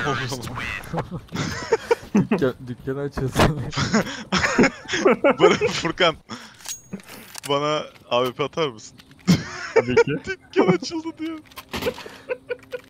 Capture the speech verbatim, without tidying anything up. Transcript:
Dükkan, dükkanı açıyorsun. Bana Furkan. Bana A W P atar mısın? Tabii ki. Dükkan açıldı diyor.